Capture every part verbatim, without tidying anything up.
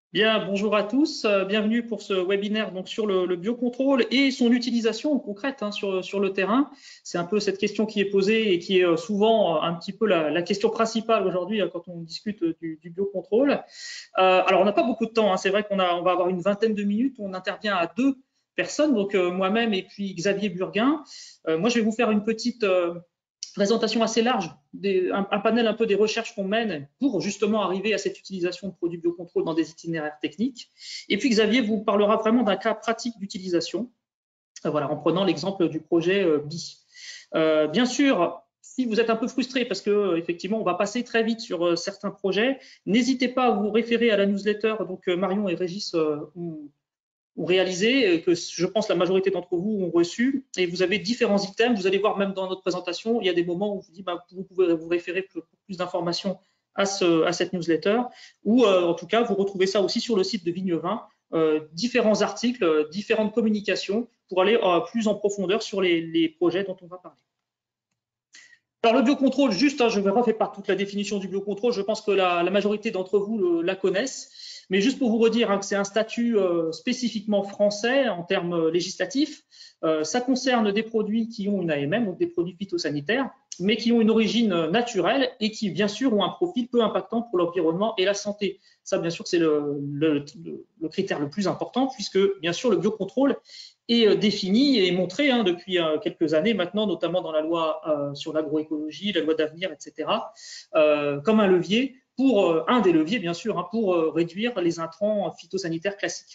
Bien, bonjour à tous, euh, bienvenue pour ce webinaire donc sur le, le biocontrôle et son utilisation concrète hein, sur, sur le terrain. C'est un peu cette question qui est posée et qui est euh, souvent euh, un petit peu la, la question principale aujourd'hui euh, quand on discute du, du biocontrôle. Euh, alors, on n'a pas beaucoup de temps, hein, c'est vrai qu'on a, on va avoir une vingtaine de minutes, on intervient à deux personnes, donc euh, moi-même et puis Xavier Burguin. Euh, moi, je vais vous faire une petite euh, présentation assez large, des, un, un, panel un peu des recherches qu'on mène pour justement arriver à cette utilisation de produits biocontrôle dans des itinéraires techniques. Et puis Xavier vous parlera vraiment d'un cas pratique d'utilisation, euh, voilà, en prenant l'exemple du projet euh, B I. Euh, bien sûr, si vous êtes un peu frustré parce que euh, effectivement on va passer très vite sur euh, certains projets, n'hésitez pas à vous référer à la newsletter. Donc euh, Marion et Régis euh, ont ont réalisé, que je pense la majorité d'entre vous ont reçu, et vous avez différents items. Vous allez voir même dans notre présentation, il y a des moments où je vous dis, bah, vous pouvez vous référer pour plus d'informations à, ce, à cette newsletter, ou euh, en tout cas, vous retrouvez ça aussi sur le site de Vignevin, euh, différents articles, euh, différentes communications pour aller euh, plus en profondeur sur les, les projets dont on va parler. Alors le biocontrôle, juste, hein, je ne refais pas toute la définition du biocontrôle, je pense que la, la majorité d'entre vous le, la connaissent, mais juste pour vous redire hein, que c'est un statut euh, spécifiquement français en termes législatifs. Euh, ça concerne des produits qui ont une A M M, donc des produits phytosanitaires, mais qui ont une origine naturelle et qui, bien sûr, ont un profil peu impactant pour l'environnement et la santé. Ça, bien sûr, c'est le, le, le critère le plus important, puisque, bien sûr, le biocontrôle est défini et montré hein, depuis euh, quelques années maintenant, notamment dans la loi euh, sur l'agroécologie, la loi d'avenir, et cetera, euh, comme un levier, pour, euh, un des leviers bien sûr, hein, pour euh, réduire les intrants phytosanitaires classiques.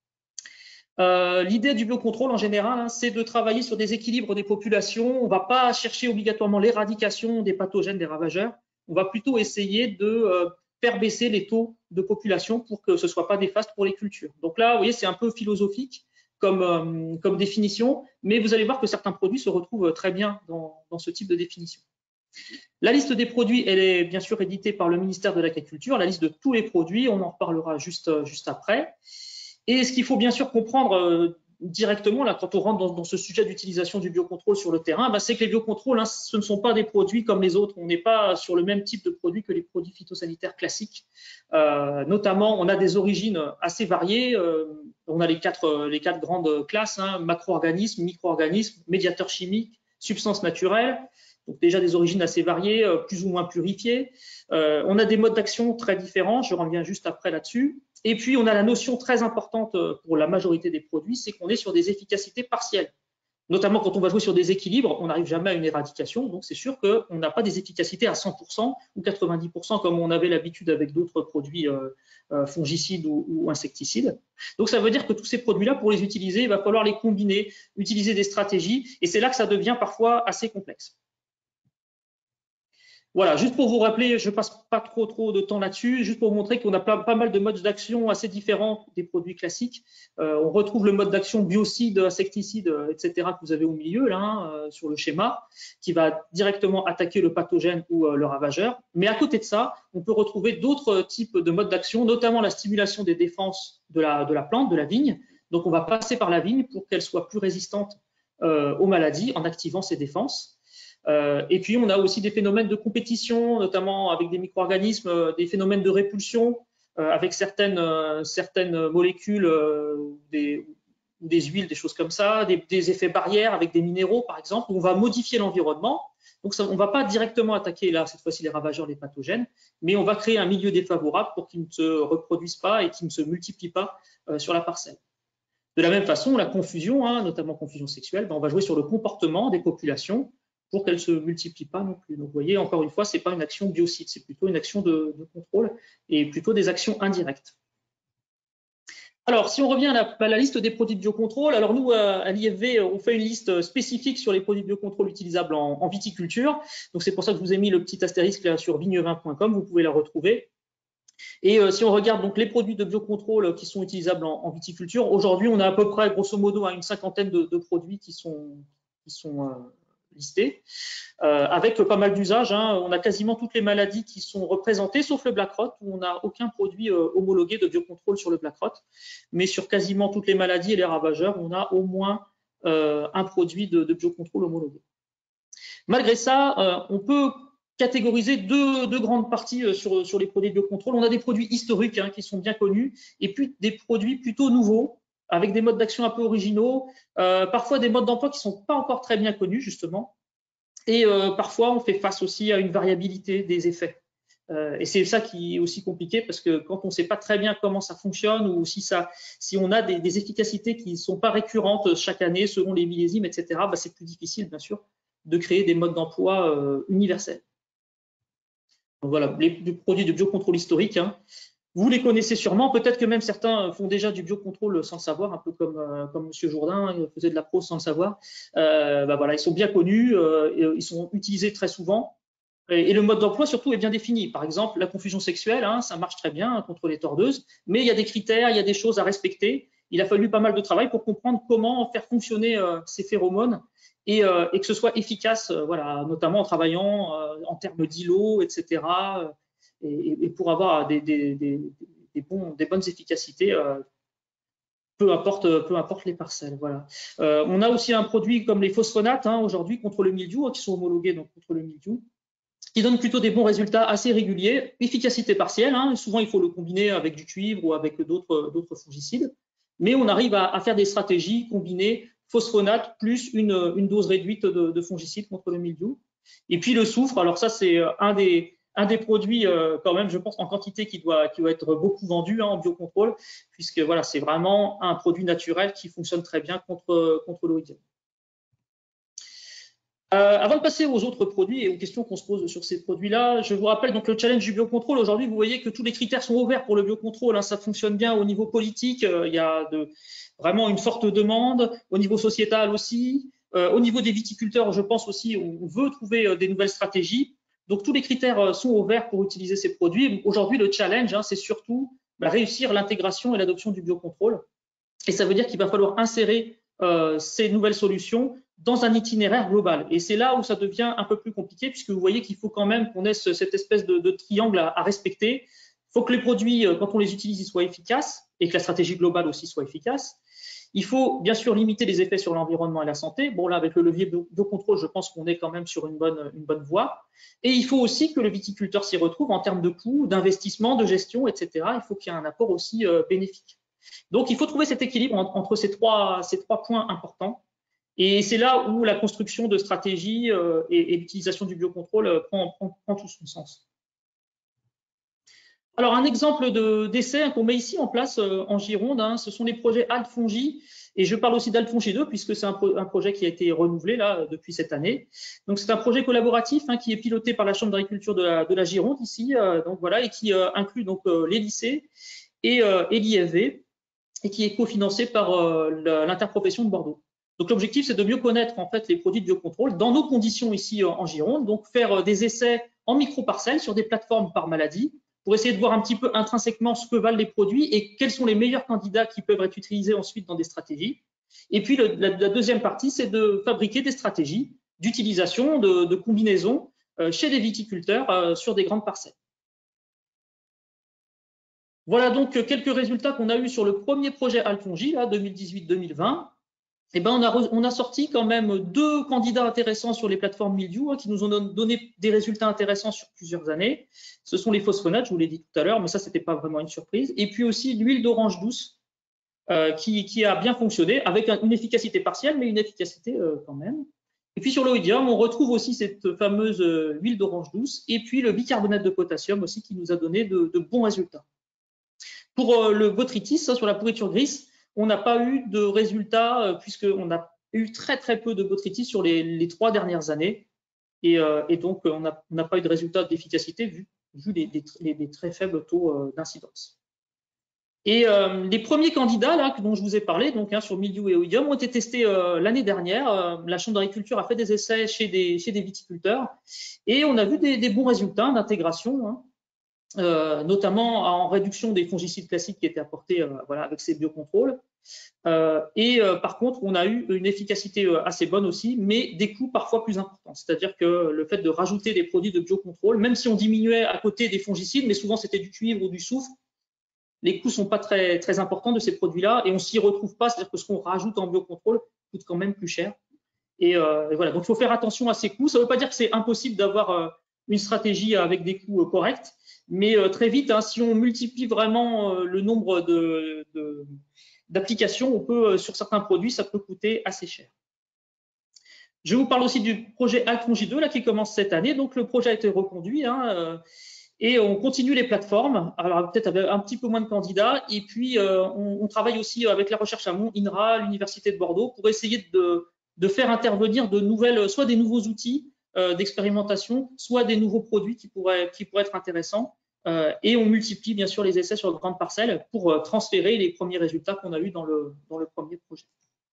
Euh, L'idée du biocontrôle en général, hein, c'est de travailler sur des équilibres des populations. On ne va pas chercher obligatoirement l'éradication des pathogènes, des ravageurs. On va plutôt essayer de euh, faire baisser les taux de population pour que ce ne soit pas néfaste pour les cultures. Donc là, vous voyez, c'est un peu philosophique comme, euh, comme définition, mais vous allez voir que certains produits se retrouvent très bien dans, dans ce type de définition. La liste des produits, elle est bien sûr éditée par le ministère de l'Agriculture, la liste de tous les produits, on en reparlera juste, juste après. Et ce qu'il faut bien sûr comprendre euh, directement, là, quand on rentre dans, dans ce sujet d'utilisation du biocontrôle sur le terrain, bah, c'est que les biocontrôles, hein, ce ne sont pas des produits comme les autres. On n'est pas sur le même type de produit que les produits phytosanitaires classiques. Euh, notamment, on a des origines assez variées. Euh, on a les quatre, les quatre grandes classes, hein, macro-organismes, micro-organismes, médiateurs chimiques, substances naturelles. Donc déjà des origines assez variées, euh, plus ou moins purifiées. Euh, on a des modes d'action très différents, je reviens juste après là-dessus. Et puis, on a la notion très importante pour la majorité des produits, c'est qu'on est sur des efficacités partielles. Notamment quand on va jouer sur des équilibres, on n'arrive jamais à une éradication. Donc, c'est sûr qu'on n'a pas des efficacités à cent pour cent ou quatre-vingt-dix pour cent comme on avait l'habitude avec d'autres produits euh, fongicides ou, ou insecticides. Donc, ça veut dire que tous ces produits-là, pour les utiliser, il va falloir les combiner, utiliser des stratégies. Et c'est là que ça devient parfois assez complexe. Voilà, juste pour vous rappeler, je ne passe pas trop trop de temps là-dessus, juste pour vous montrer qu'on a pas, pas mal de modes d'action assez différents des produits classiques. Euh, on retrouve le mode d'action biocide, insecticide, et cetera que vous avez au milieu là hein, euh, sur le schéma, qui va directement attaquer le pathogène ou euh, le ravageur. Mais à côté de ça, on peut retrouver d'autres types de modes d'action, notamment la stimulation des défenses de la, de la plante, de la vigne. Donc on va passer par la vigne pour qu'elle soit plus résistante euh, aux maladies en activant ses défenses. Euh, et puis, on a aussi des phénomènes de compétition, notamment avec des micro-organismes, euh, des phénomènes de répulsion euh, avec certaines, euh, certaines molécules, euh, des, des huiles, des choses comme ça, des, des effets barrières avec des minéraux, par exemple, où on va modifier l'environnement. Donc, ça, on ne va pas directement attaquer, là, cette fois-ci, les ravageurs, les pathogènes, mais on va créer un milieu défavorable pour qu'ils ne se reproduisent pas et qu'ils ne se multiplient pas euh, sur la parcelle. De la même façon, la confusion, hein, notamment confusion sexuelle, ben, on va jouer sur le comportement des populations pour qu'elles ne se multiplient pas non plus. Donc, vous voyez, encore une fois, ce n'est pas une action biocide, c'est plutôt une action de, de contrôle et plutôt des actions indirectes. Alors, si on revient à la, à la liste des produits de biocontrôle, alors nous, à l'I F V, on fait une liste spécifique sur les produits de biocontrôle utilisables en, en viticulture. Donc, c'est pour ça que je vous ai mis le petit astérisque là sur vignevin point com, vous pouvez la retrouver. Et euh, si on regarde donc les produits de biocontrôle qui sont utilisables en, en viticulture, aujourd'hui, on a à peu près, grosso modo, une cinquantaine de, de produits qui sont, qui sont euh, listés, euh, avec pas mal d'usages. Hein. On a quasiment toutes les maladies qui sont représentées, sauf le black rot, où on n'a aucun produit euh, homologué de biocontrôle sur le black rot. Mais sur quasiment toutes les maladies et les ravageurs, on a au moins euh, un produit de, de biocontrôle homologué. Malgré ça, euh, on peut catégoriser deux, deux grandes parties sur, sur les produits de biocontrôle. On a des produits historiques hein, qui sont bien connus et puis des produits plutôt nouveaux avec des modes d'action un peu originaux, euh, parfois des modes d'emploi qui ne sont pas encore très bien connus justement. Et euh, parfois, on fait face aussi à une variabilité des effets. Euh, et c'est ça qui est aussi compliqué parce que quand on ne sait pas très bien comment ça fonctionne ou si, ça, si on a des, des efficacités qui ne sont pas récurrentes chaque année selon les millésimes, et cetera, bah, c'est plus difficile, bien sûr, de créer des modes d'emploi euh, universels. Donc voilà, les, les produits de biocontrôle historique, hein, vous les connaissez sûrement, peut-être que même certains font déjà du biocontrôle sans le savoir, un peu comme, euh, comme M. Jourdain il faisait de la prose sans le savoir. Euh, bah voilà, ils sont bien connus, euh, ils sont utilisés très souvent. Et, et le mode d'emploi surtout est bien défini. Par exemple, la confusion sexuelle, hein, ça marche très bien contre les tordeuses, mais il y a des critères, il y a des choses à respecter. Il a fallu pas mal de travail pour comprendre comment faire fonctionner euh, ces phéromones et, euh, et que ce soit efficace, euh, voilà, notamment en travaillant euh, en termes d'îlots, et cetera. Et, et pour avoir des, des, des, des, bons, des bonnes efficacités, euh, peu importe, peu importe les parcelles. Voilà. Euh, on a aussi un produit comme les phosphonates hein, aujourd'hui contre le mildiou, qui sont homologués donc, contre le mildiou, qui donnent plutôt des bons résultats assez réguliers, efficacité partielle. Hein, souvent, il faut le combiner avec du cuivre ou avec d'autres fongicides. Mais on arrive à, à faire des stratégies combinées phosphonate plus une, une dose réduite de, de fongicides contre le mildiou. Et puis le soufre, alors ça, c'est un des, un des produits euh, quand même, je pense, en quantité qui doit, qui doit être beaucoup vendu hein, en biocontrôle, puisque voilà, c'est vraiment un produit naturel qui fonctionne très bien contre, contre l'oïdium. Euh, avant de passer aux autres produits et aux questions qu'on se pose sur ces produits-là, je vous rappelle donc le challenge du biocontrôle. Aujourd'hui, vous voyez que tous les critères sont ouverts pour le biocontrôle. Hein, ça fonctionne bien au niveau politique. Euh, il y a de, vraiment une forte demande. Au niveau sociétal aussi. Euh, au niveau des viticulteurs, je pense aussi, on veut trouver euh, des nouvelles stratégies. Donc, tous les critères euh, sont ouverts pour utiliser ces produits. Aujourd'hui, le challenge, hein, c'est surtout bah, réussir l'intégration et l'adoption du biocontrôle. Et ça veut dire qu'il va falloir insérer euh, ces nouvelles solutions dans un itinéraire global. Et c'est là où ça devient un peu plus compliqué, puisque vous voyez qu'il faut quand même qu'on ait ce, cette espèce de, de triangle à, à respecter. Il faut que les produits, quand on les utilise, ils soient efficaces et que la stratégie globale aussi soit efficace. Il faut bien sûr limiter les effets sur l'environnement et la santé. Bon, là, avec le levier biocontrôle, je pense qu'on est quand même sur une bonne, une bonne voie. Et il faut aussi que le viticulteur s'y retrouve en termes de coûts, d'investissement, de gestion, et cetera. Il faut qu'il y ait un apport aussi euh, bénéfique. Donc, il faut trouver cet équilibre entre ces trois, ces trois points importants. Et c'est là où la construction de stratégies euh, et, et l'utilisation du biocontrôle euh, prend, prend, prend tout son sens. Alors, un exemple d'essai de, qu'on met ici en place euh, en Gironde, hein, ce sont les projets Altfongi. Et je parle aussi d'Altfongi deux, puisque c'est un, pro, un projet qui a été renouvelé là, depuis cette année. Donc, c'est un projet collaboratif hein, qui est piloté par la Chambre d'agriculture de la, de la Gironde ici, euh, donc, voilà, et qui euh, inclut donc, euh, les lycées et, euh, et l'I F V, et qui est cofinancé par euh, l'interprofession de Bordeaux. Donc l'objectif, c'est de mieux connaître en fait les produits de biocontrôle dans nos conditions ici en Gironde, donc faire des essais en micro-parcelles sur des plateformes par maladie pour essayer de voir un petit peu intrinsèquement ce que valent les produits et quels sont les meilleurs candidats qui peuvent être utilisés ensuite dans des stratégies. Et puis le, la, la deuxième partie, c'est de fabriquer des stratégies d'utilisation, de, de combinaison euh, chez les viticulteurs euh, sur des grandes parcelles. Voilà donc quelques résultats qu'on a eu sur le premier projet Altfongi, deux mille dix-huit deux mille vingt. Eh ben, on, a, on a sorti quand même deux candidats intéressants sur les plateformes mildiou hein, qui nous ont donné des résultats intéressants sur plusieurs années. Ce sont les phosphonates, je vous l'ai dit tout à l'heure, mais ça, ce n'était pas vraiment une surprise. Et puis aussi l'huile d'orange douce euh, qui, qui a bien fonctionné avec une efficacité partielle, mais une efficacité euh, quand même. Et puis sur l'oïdium, on retrouve aussi cette fameuse euh, huile d'orange douce et puis le bicarbonate de potassium aussi qui nous a donné de, de bons résultats. Pour euh, le botrytis, hein, sur la pourriture grise, on n'a pas eu de résultats euh, puisqu'on a eu très très peu de botrytis sur les, les trois dernières années et, euh, et donc on n'a pas eu de résultats d'efficacité vu, vu les, les, les très faibles taux euh, d'incidence. Et euh, les premiers candidats là, dont je vous ai parlé, donc hein, sur mildiou et oïdium, ont été testés euh, l'année dernière. Euh, la Chambre d'agriculture a fait des essais chez des, chez des viticulteurs et on a vu des, des bons résultats d'intégration. Hein. Euh, notamment en réduction des fongicides classiques qui étaient apportés euh, voilà, avec ces biocontrôles. Euh, et euh, par contre, on a eu une efficacité euh, assez bonne aussi, mais des coûts parfois plus importants. C'est-à-dire que le fait de rajouter des produits de biocontrôle, même si on diminuait à côté des fongicides, mais souvent c'était du cuivre ou du soufre, les coûts ne sont pas très, très importants de ces produits-là et on ne s'y retrouve pas. C'est-à-dire que ce qu'on rajoute en biocontrôle coûte quand même plus cher. Et, euh, et voilà, donc il faut faire attention à ces coûts. Ça ne veut pas dire que c'est impossible d'avoir euh, une stratégie avec des coûts corrects. Mais très vite, hein, si on multiplie vraiment le nombre de, de, d'applications, on peut, sur certains produits, ça peut coûter assez cher. Je vous parle aussi du projet Altron J deux là, qui commence cette année. Donc, le projet a été reconduit hein, euh, et on continue les plateformes. Alors, peut-être avec un petit peu moins de candidats. Et puis, euh, on, on travaille aussi avec la recherche à Mont, INRA, l'Université de Bordeaux, pour essayer de, de faire intervenir de nouvelles, soit des nouveaux outils euh, d'expérimentation, soit des nouveaux produits qui pourraient, qui pourraient être intéressants. Euh, et on multiplie bien sûr les essais sur de grandes parcelles pour euh, transférer les premiers résultats qu'on a eus dans le, dans le premier projet.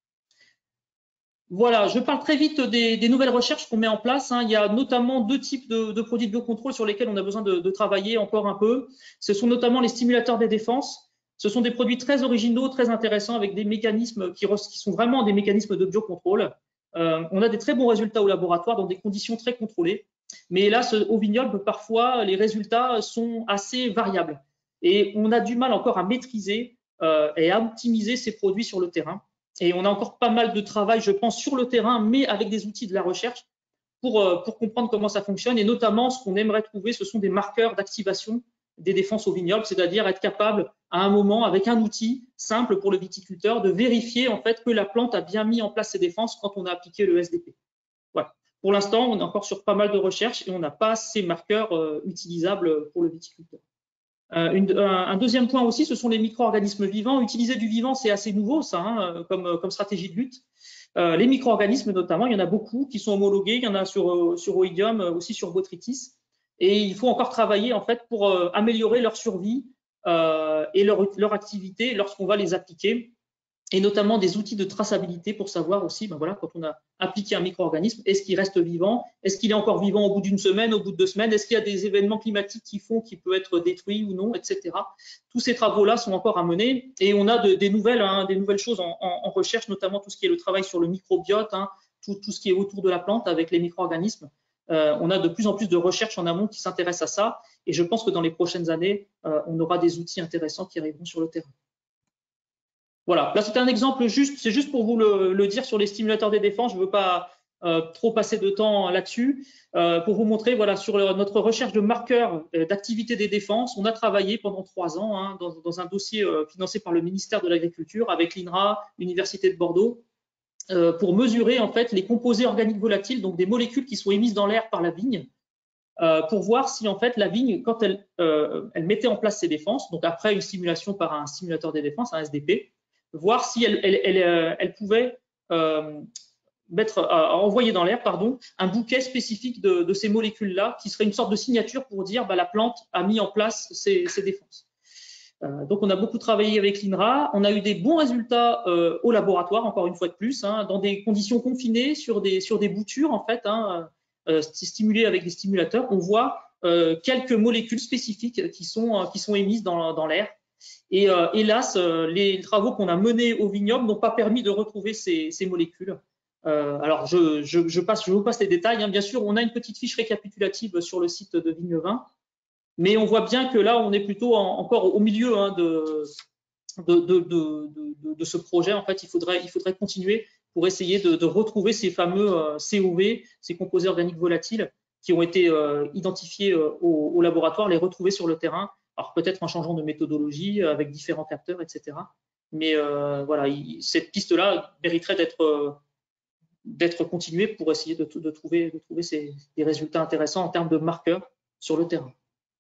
Voilà, je parle très vite des, des nouvelles recherches qu'on met en place. Hein. Il y a notamment deux types de, de produits de biocontrôle sur lesquels on a besoin de, de travailler encore un peu. Ce sont notamment les stimulateurs des défenses. Ce sont des produits très originaux, très intéressants, avec des mécanismes qui, qui sont vraiment des mécanismes de biocontrôle. Euh, on a des très bons résultats au laboratoire dans des conditions très contrôlées. Mais hélas, au vignoble, parfois, les résultats sont assez variables. Et on a du mal encore à maîtriser euh, et à optimiser ces produits sur le terrain. Et on a encore pas mal de travail, je pense, sur le terrain, mais avec des outils de la recherche pour, pour comprendre comment ça fonctionne. Et notamment, ce qu'on aimerait trouver, ce sont des marqueurs d'activation des défenses au vignoble, c'est-à-dire être capable, à un moment, avec un outil simple pour le viticulteur, de vérifier en fait que la plante a bien mis en place ses défenses quand on a appliqué le S D P. Voilà. Pour l'instant, on est encore sur pas mal de recherches et on n'a pas ces marqueurs euh, utilisables pour le viticulteur. Euh, une, un, un deuxième point aussi, ce sont les micro-organismes vivants. Utiliser du vivant, c'est assez nouveau, ça, hein, comme, comme stratégie de lutte. Euh, les micro-organismes, notamment, il y en a beaucoup qui sont homologués. Il y en a sur, sur Oidium, aussi sur Botrytis. Et il faut encore travailler, en fait, pour euh, améliorer leur survie euh, et leur, leur activité lorsqu'on va les appliquer. Et notamment des outils de traçabilité pour savoir aussi, ben voilà, quand on a appliqué un micro-organisme, est-ce qu'il reste vivant? Est-ce qu'il est encore vivant au bout d'une semaine, au bout de deux semaines? Est-ce qu'il y a des événements climatiques qui font qu'il peut être détruit ou non, et cetera. Tous ces travaux-là sont encore à mener et on a de, des, nouvelles, hein, des nouvelles choses en, en, en recherche, notamment tout ce qui est le travail sur le microbiote, hein, tout, tout ce qui est autour de la plante avec les micro-organismes. Euh, on a de plus en plus de recherches en amont qui s'intéressent à ça et je pense que dans les prochaines années, euh, on aura des outils intéressants qui arriveront sur le terrain. Voilà, là c'est un exemple juste, c'est juste pour vous le, le dire sur les stimulateurs des défenses, je ne veux pas euh, trop passer de temps là-dessus, euh, pour vous montrer, voilà, sur le, notre recherche de marqueurs euh, d'activité des défenses, on a travaillé pendant trois ans hein, dans, dans un dossier euh, financé par le ministère de l'Agriculture avec l'INRA, l'Université de Bordeaux, euh, pour mesurer en fait les composés organiques volatiles, donc des molécules qui sont émises dans l'air par la vigne, euh, pour voir si en fait la vigne, quand elle, euh, elle mettait en place ses défenses, donc après une stimulation par un stimulateur des défenses, un S D P, voir si elle, elle, elle, elle pouvait euh, mettre, euh, envoyer dans l'air pardon, un bouquet spécifique de, de ces molécules-là, qui serait une sorte de signature pour dire bah, la plante a mis en place ses, ses défenses. Euh, donc, on a beaucoup travaillé avec l'INRA. On a eu des bons résultats euh, au laboratoire, encore une fois de plus, hein, dans des conditions confinées, sur des, sur des boutures, en fait, hein, euh, stimulées avec des stimulateurs. On voit euh, quelques molécules spécifiques qui sont, qui sont émises dans, dans l'air. Et euh, hélas, euh, les travaux qu'on a menés au vignoble n'ont pas permis de retrouver ces, ces molécules. Euh, alors, je, je, je, passe, je vous passe les détails. Hein. Bien sûr, on a une petite fiche récapitulative sur le site de Vignevin, mais on voit bien que là, on est plutôt en, encore au milieu hein, de, de, de, de, de, de ce projet. En fait, il faudrait, il faudrait continuer pour essayer de, de retrouver ces fameux euh, C O V, ces composés organiques volatiles, qui ont été euh, identifiés euh, au, au laboratoire, les retrouver sur le terrain. Alors peut-être en changeant de méthodologie avec différents capteurs, et cetera. Mais euh, voilà, il, cette piste-là mériterait d'être euh, d'être continuée pour essayer de, de trouver, de trouver ces, des résultats intéressants en termes de marqueurs sur le terrain.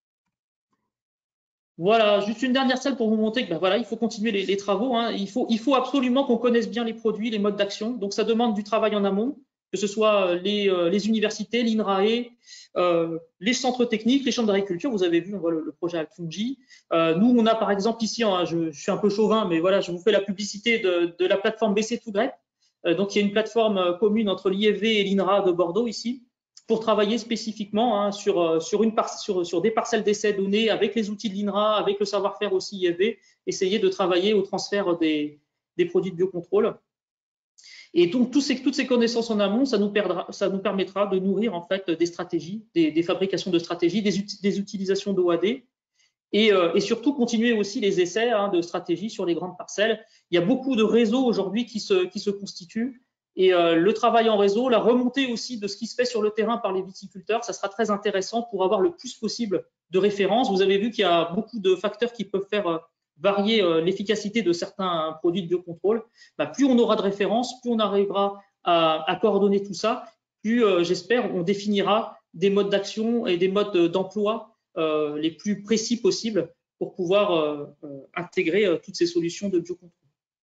Voilà, juste une dernière salle pour vous montrer que ben voilà, il faut continuer les, les travaux. Hein. Il, faut, il faut absolument qu'on connaisse bien les produits, les modes d'action. Donc ça demande du travail en amont, que ce soit les, les universités, l'INRAE, euh, les centres techniques, les chambres d'agriculture. Vous avez vu, on voit le, le projet Altron J. Euh, nous, on a par exemple ici, hein, je, je suis un peu chauvin, mais voilà, je vous fais la publicité de, de la plateforme B C deux Grep. Euh, donc, il y a une plateforme commune entre l'I F V et l'INRA de Bordeaux ici, pour travailler spécifiquement hein, sur, sur, une par, sur, sur des parcelles d'essais données avec les outils de l'INRA, avec le savoir-faire aussi I F V, essayer de travailler au transfert des, des produits de biocontrôle. Et donc, tous ces, toutes ces connaissances en amont, ça nous, perdra, ça nous permettra de nourrir en fait des stratégies, des, des fabrications de stratégies, des, des utilisations d'O A D et, euh, et surtout continuer aussi les essais hein, de stratégies sur les grandes parcelles. Il y a beaucoup de réseaux aujourd'hui qui se, qui se constituent. Et euh, le travail en réseau, la remontée aussi de ce qui se fait sur le terrain par les viticulteurs, ça sera très intéressant pour avoir le plus possible de références. Vous avez vu qu'il y a beaucoup de facteurs qui peuvent faire euh, varier euh, l'efficacité de certains produits de biocontrôle. Bah, plus on aura de références, plus on arrivera à, à coordonner tout ça, plus, euh, j'espère, on définira des modes d'action et des modes d'emploi euh, les plus précis possibles pour pouvoir euh, euh, intégrer euh, toutes ces solutions de biocontrôle.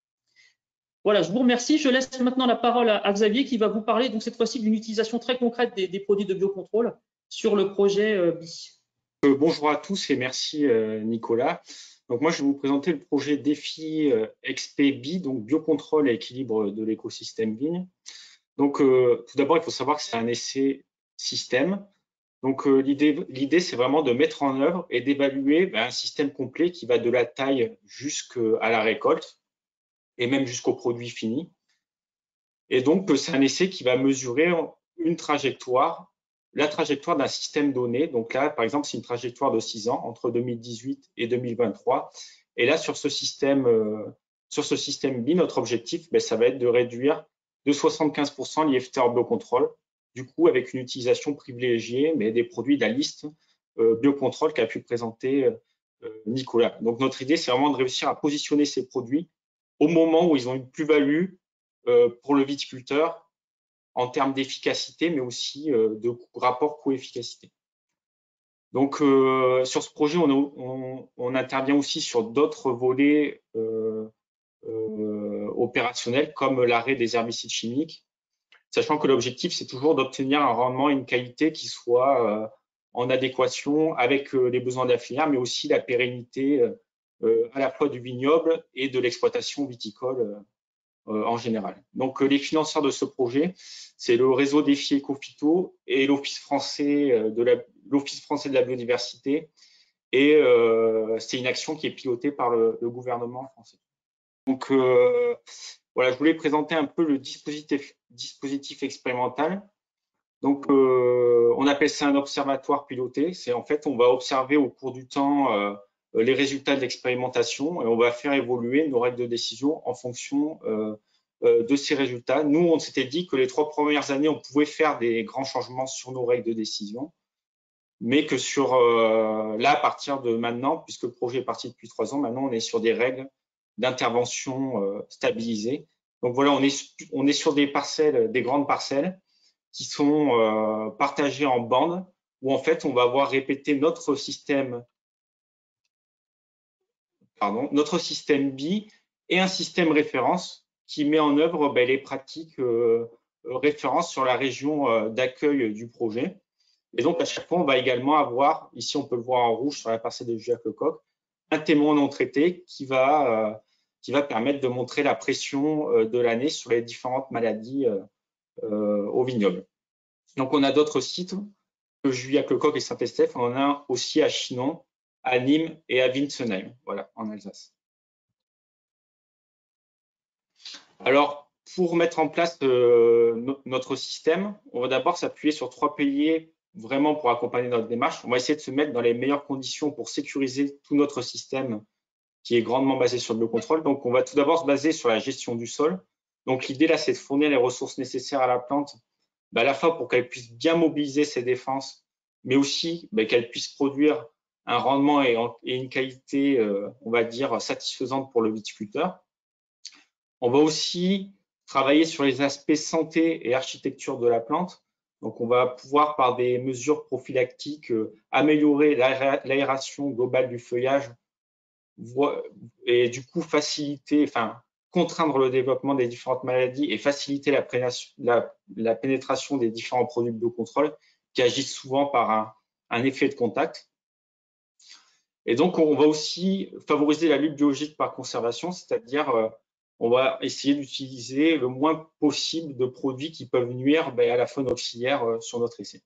Voilà, je vous remercie. Je laisse maintenant la parole à, à Xavier qui va vous parler donc cette fois-ci d'une utilisation très concrète des, des produits de biocontrôle sur le projet euh, B I. Euh, bonjour à tous et merci euh, Nicolas. Donc moi je vais vous présenter le projet défi euh, X P B I, donc biocontrôle et équilibre de l'écosystème vigne. Donc euh, tout d'abord il faut savoir que c'est un essai système. Donc euh, l'idée l'idée c'est vraiment de mettre en œuvre et d'évaluer ben, un système complet qui va de la taille jusqu'à la récolte et même jusqu'au produit fini. Et donc c'est un essai qui va mesurer une trajectoire la trajectoire d'un système donné. Donc là, par exemple, c'est une trajectoire de six ans, entre deux mille dix-huit et deux mille vingt-trois. Et là, sur ce système, euh, sur ce système B I, notre objectif, ben, ça va être de réduire de soixante-quinze pour cent l'I F T hors biocontrôle, du coup, avec une utilisation privilégiée, mais des produits de la liste euh, biocontrôle qu'a pu présenter euh, Nicolas. Donc, notre idée, c'est vraiment de réussir à positionner ces produits au moment où ils ont une plus-value euh, pour le viticulteur, en termes d'efficacité, mais aussi euh, de rapport coût-efficacité. Donc, euh, sur ce projet, on, on, on intervient aussi sur d'autres volets euh, euh, opérationnels, comme l'arrêt des herbicides chimiques, sachant que l'objectif, c'est toujours d'obtenir un rendement et une qualité qui soit euh, en adéquation avec euh, les besoins de la filière, mais aussi la pérennité euh, à la fois du vignoble et de l'exploitation viticole euh, en général. Donc, les financeurs de ce projet, c'est le réseau Défi Ecophyto et l'Office français de la, l'Office français de la biodiversité. Et euh, c'est une action qui est pilotée par le, le gouvernement français. Donc, euh, voilà, je voulais présenter un peu le dispositif, dispositif expérimental. Donc, euh, on appelle ça un observatoire piloté. C'est en fait, on va observer au cours du temps euh, les résultats de l'expérimentation et on va faire évoluer nos règles de décision en fonction euh, euh, de ces résultats. Nous, on s'était dit que les trois premières années, on pouvait faire des grands changements sur nos règles de décision, mais que sur euh, là, à partir de maintenant, puisque le projet est parti depuis trois ans, maintenant, on est sur des règles d'intervention euh, stabilisées. Donc voilà, on est, on est sur des parcelles, des grandes parcelles qui sont euh, partagées en bandes, où en fait, on va avoir répété notre système Pardon, notre système B I et un système référence qui met en œuvre ben, les pratiques euh, références sur la région euh, d'accueil du projet. Et donc, à chaque fois, on va également avoir, ici on peut le voir en rouge sur la parcelle de Juac-le-Coq, un témoin non traité qui va, euh, qui va permettre de montrer la pression euh, de l'année sur les différentes maladies euh, euh, au vignoble. Donc, on a d'autres sites, Juillac-le-Coq et Saint-Estèphe, on en a un aussi à Chinon, à Nîmes et à Winsenheim, voilà, en Alsace. Alors, pour mettre en place euh, no notre système, on va d'abord s'appuyer sur trois piliers vraiment pour accompagner notre démarche. On va essayer de se mettre dans les meilleures conditions pour sécuriser tout notre système qui est grandement basé sur le biocontrôle. Donc, on va tout d'abord se baser sur la gestion du sol. Donc, l'idée là, c'est de fournir les ressources nécessaires à la plante, bah, à la fois pour qu'elle puisse bien mobiliser ses défenses, mais aussi bah, qu'elle puisse produire un rendement et, et une qualité, euh, on va dire, satisfaisante pour le viticulteur. On va aussi travailler sur les aspects santé et architecture de la plante. Donc, on va pouvoir, par des mesures prophylactiques, euh, améliorer l'aération globale du feuillage et du coup faciliter, enfin, contraindre le développement des différentes maladies et faciliter la, la, la pénétration des différents produits de biocontrôle qui agissent souvent par un, un effet de contact. Et donc, on va aussi favoriser la lutte biologique par conservation, c'est-à-dire euh, on va essayer d'utiliser le moins possible de produits qui peuvent nuire ben, à la faune auxiliaire euh, sur notre essai.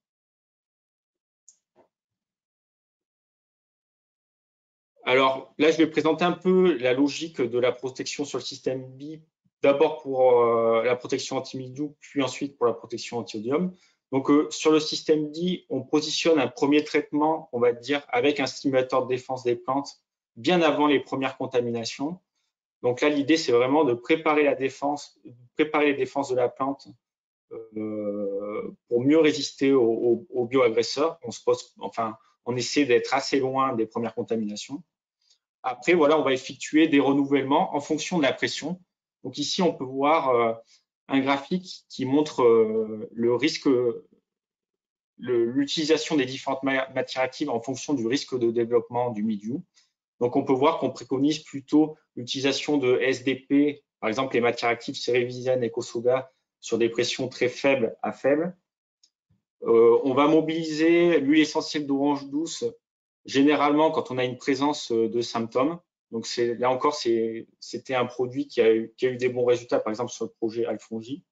Alors là, je vais présenter un peu la logique de la protection sur le système B I, d'abord pour euh, la protection anti-mildiou, puis ensuite pour la protection anti-odium. Donc euh, sur le système B I, on positionne un premier traitement, on va dire, avec un stimulateur de défense des plantes bien avant les premières contaminations. Donc là, l'idée, c'est vraiment de préparer la défense, préparer les défenses de la plante euh, pour mieux résister aux, aux, aux bioagresseurs. On se pose, enfin, on essaie d'être assez loin des premières contaminations. Après, voilà, on va effectuer des renouvellements en fonction de la pression. Donc ici, on peut voir euh, un graphique qui montre euh, le risque, l'utilisation des différentes matières actives en fonction du risque de développement du milieu. Donc, on peut voir qu'on préconise plutôt l'utilisation de S D P, par exemple les matières actives cérévisane et Kosoga, sur des pressions très faibles à faibles. Euh, on va mobiliser l'huile essentielle d'orange douce, généralement quand on a une présence de symptômes. Donc, là encore, c'était un produit qui a, eu, qui a eu des bons résultats, par exemple sur le projet Alfongi.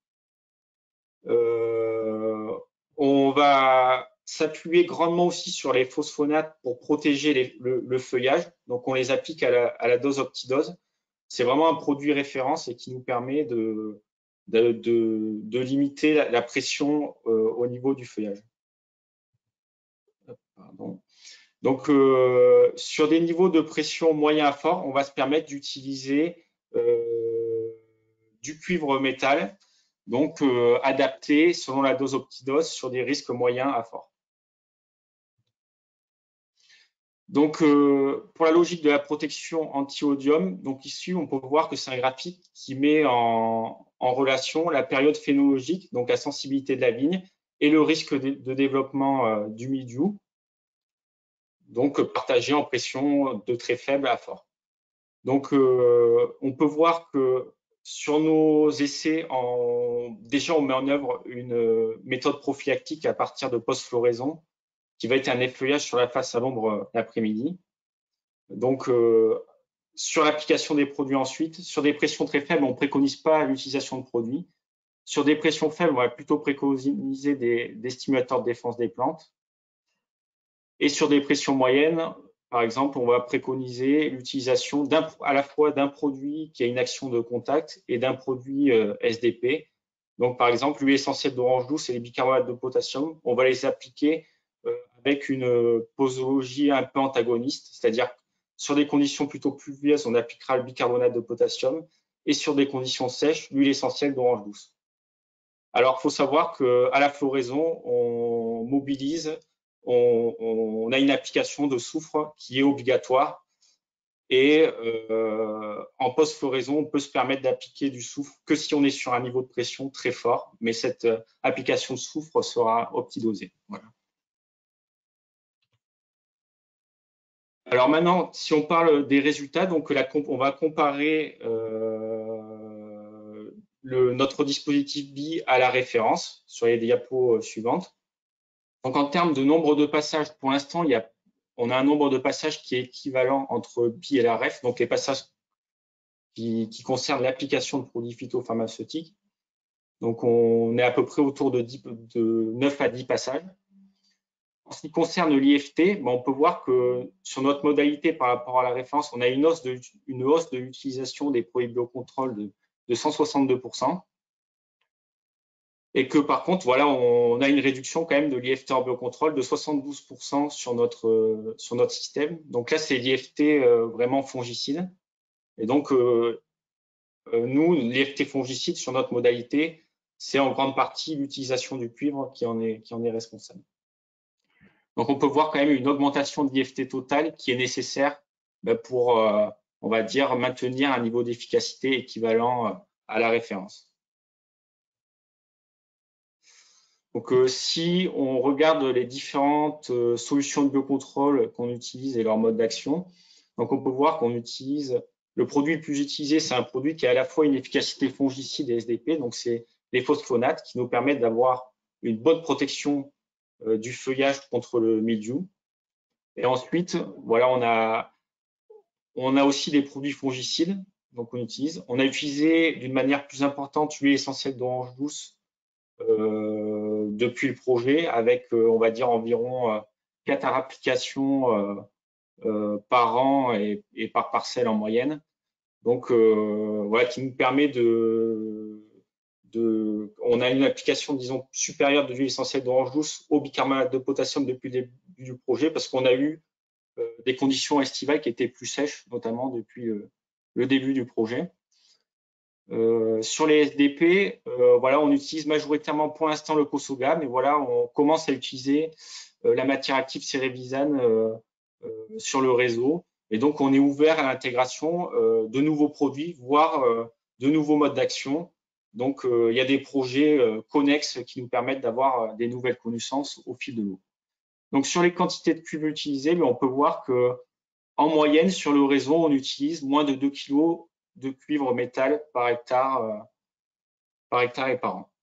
Euh, on va s'appuyer grandement aussi sur les phosphonates pour protéger les, le, le feuillage. Donc, on les applique à la, à la dose optidose. C'est vraiment un produit référence et qui nous permet de, de, de, de limiter la, la pression euh, au niveau du feuillage. Pardon. Donc, euh, sur des niveaux de pression moyen à fort, on va se permettre d'utiliser euh, du cuivre métal, donc euh, adapté selon la dose optidose sur des risques moyens à forts. Donc, euh, pour la logique de la protection anti-odium, donc ici, on peut voir que c'est un graphique qui met en, en relation la période phénologique, donc la sensibilité de la vigne, et le risque de, de développement euh, du mildiou, donc partagé en pression de très faible à fort. Donc, euh, on peut voir que sur nos essais, en, déjà, on met en œuvre une méthode prophylactique à partir de post-floraison, qui va être un effeuillage sur la face à l'ombre l'après-midi. Donc, euh, sur l'application des produits ensuite, sur des pressions très faibles, on ne préconise pas l'utilisation de produits. Sur des pressions faibles, on va plutôt préconiser des, des stimulateurs de défense des plantes. Et sur des pressions moyennes, par exemple, on va préconiser l'utilisation à la fois d'un produit qui a une action de contact et d'un produit euh, S D P. Donc, par exemple, l'huile essentielle d'orange douce et les bicarbonates de potassium, on va les appliquer euh, avec une posologie un peu antagoniste, c'est-à-dire sur des conditions plutôt pluvieuses, on appliquera le bicarbonate de potassium et sur des conditions sèches, l'huile essentielle d'orange douce. Alors, il faut savoir qu'à la floraison, on mobilise, on, on a une application de soufre qui est obligatoire. Et euh, en post-floraison, on peut se permettre d'appliquer du soufre que si on est sur un niveau de pression très fort, mais cette euh, application de soufre sera optidosée. Voilà. Alors maintenant, si on parle des résultats, donc la, on va comparer euh, le, notre dispositif B I à la référence sur les diapos suivantes. Donc en termes de nombre de passages, pour l'instant, il y a, on a un nombre de passages qui est équivalent entre B I et la ref, donc les passages qui, qui concernent l'application de produits phytopharmaceutiques. Donc on est à peu près autour de, dix, de neuf à dix passages. En ce qui concerne l'I F T, ben on peut voir que sur notre modalité par rapport à la référence, on a une hausse de, une hausse de l'utilisation des produits biocontrôle de, de cent soixante-deux pour cent. Et que par contre, voilà, on a une réduction quand même de l'I F T en biocontrôle de soixante-douze pour cent sur notre, sur notre système. Donc là, c'est l'I F T euh, vraiment fongicide. Et donc, euh, euh, nous, l'I F T fongicide sur notre modalité, c'est en grande partie l'utilisation du cuivre qui en est, qui en est responsable. Donc, on peut voir quand même une augmentation de l'I F T totale qui est nécessaire ben, pour, euh, on va dire, maintenir un niveau d'efficacité équivalent euh, à la référence. Donc, euh, si on regarde les différentes euh, solutions de biocontrôle qu'on utilise et leur mode d'action, donc on peut voir qu'on utilise le produit le plus utilisé, c'est un produit qui a à la fois une efficacité fongicide et S D P, donc c'est les phosphonates qui nous permettent d'avoir une bonne protection euh, du feuillage contre le mildiou. Et ensuite, voilà, on a, on a aussi des produits fongicides, donc on utilise. On a utilisé d'une manière plus importante l'huile essentielle d'orange douce euh, depuis le projet, avec, euh, on va dire, environ euh, quatre applications euh, euh, par an et, et par parcelle en moyenne. Donc, euh, voilà, qui nous permet de, de, on a une application, disons, supérieure de l'huile essentielle d'orange douce au bicarbonate de potassium depuis le début du projet, parce qu'on a eu euh, des conditions estivales qui étaient plus sèches, notamment depuis, euh, le début du projet. Euh, sur les S D P, euh, voilà, on utilise majoritairement pour l'instant le Kosoga, mais voilà, on commence à utiliser euh, la matière active cérévisane euh, euh, sur le réseau. Et donc, on est ouvert à l'intégration euh, de nouveaux produits, voire euh, de nouveaux modes d'action. Donc, euh, il y a des projets euh, connexes qui nous permettent d'avoir euh, des nouvelles connaissances au fil de l'eau. Donc, sur les quantités de cuivre utilisées, mais on peut voir que en moyenne, sur le réseau, on utilise moins de deux kilos de cuivre métal par hectare, euh, par hectare et par an.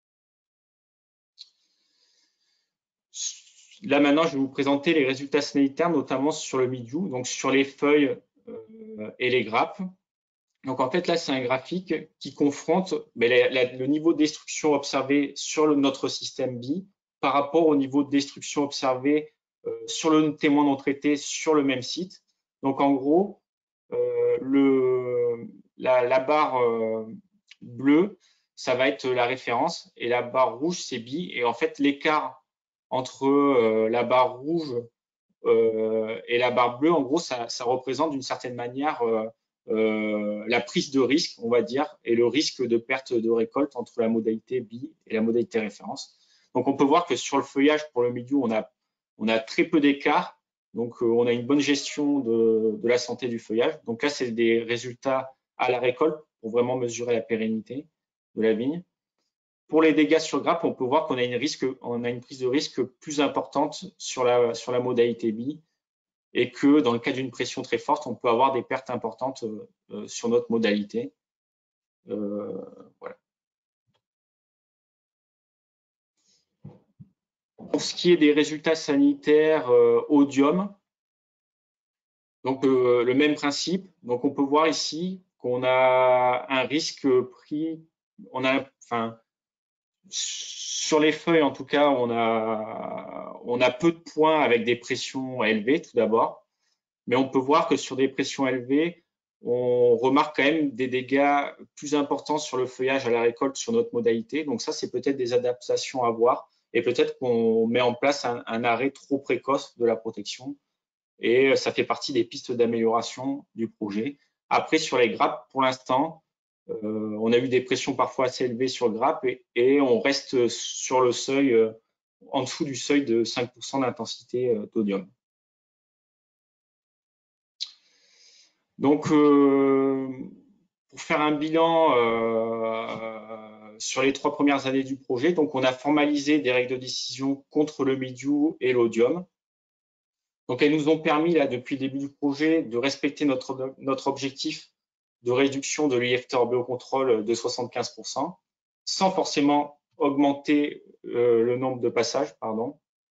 Là, maintenant, je vais vous présenter les résultats sanitaires, notamment sur le midou, donc sur les feuilles euh, et les grappes. Donc, en fait, là, c'est un graphique qui confronte mais la, la, le niveau de destruction observé sur le, notre système B I par rapport au niveau de destruction observé euh, sur le témoin non traité sur le même site. Donc, en gros, euh, le, la, la barre euh, bleue, ça va être la référence et la barre rouge, c'est B I. Et en fait, l'écart entre euh, la barre rouge euh, et la barre bleue, en gros, ça, ça représente d'une certaine manière euh, euh, la prise de risque, on va dire, et le risque de perte de récolte entre la modalité B I et la modalité référence. Donc, on peut voir que sur le feuillage, pour le milieu, on a, on a très peu d'écart. Donc, euh, on a une bonne gestion de, de la santé du feuillage. Donc là, c'est des résultats à la récolte pour vraiment mesurer la pérennité de la vigne. Pour les dégâts sur grappe, on peut voir qu'on a une risque, on a une prise de risque plus importante sur la, sur la modalité B I et que dans le cas d'une pression très forte, on peut avoir des pertes importantes euh, sur notre modalité. Euh, voilà. Pour ce qui est des résultats sanitaires euh, odium, donc euh, le même principe. Donc on peut voir ici qu'on a un risque pris, on a, enfin, sur les feuilles, en tout cas, on a, on a peu de points avec des pressions élevées, tout d'abord. Mais on peut voir que sur des pressions élevées, on remarque quand même des dégâts plus importants sur le feuillage à la récolte sur notre modalité. Donc ça, c'est peut-être des adaptations à voir. Et peut-être qu'on met en place un, un arrêt trop précoce de la protection. Et ça fait partie des pistes d'amélioration du projet. Après, sur les grappes, pour l'instant, Euh, on a eu des pressions parfois assez élevées sur le grappe et, et on reste sur le seuil, euh, en dessous du seuil de cinq pour cent d'intensité euh, d'odium. Donc, euh, pour faire un bilan euh, sur les trois premières années du projet, donc on a formalisé des règles de décision contre le midou et l'odium. Donc, elles nous ont permis, là, depuis le début du projet, de respecter notre, notre objectif de réduction de l'I F T O R biocontrôle de soixante-quinze pour cent, sans forcément augmenter euh, le nombre de passages. Pardon.